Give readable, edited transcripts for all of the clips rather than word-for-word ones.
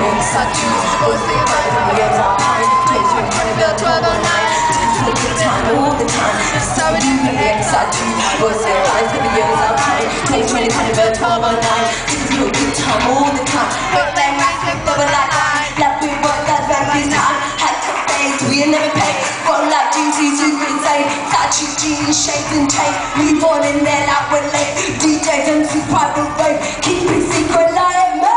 I choose to go sing it right from the years I'm coming. 2020 Bill 1209. It's a good time all the time. That's how we do the X. I do go sing it right from the years I'm coming. 2020 Bill 1209. It's a good time all the time. Work like right, never like I. Like we work that back this time. Had to face, we never pay. Roll like duties, you can say. Touchy jeans, shades and tape. Leave on in there like we're late. DJs and some private rave. Keep it secret like me.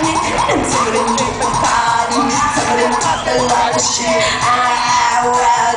Shit, well,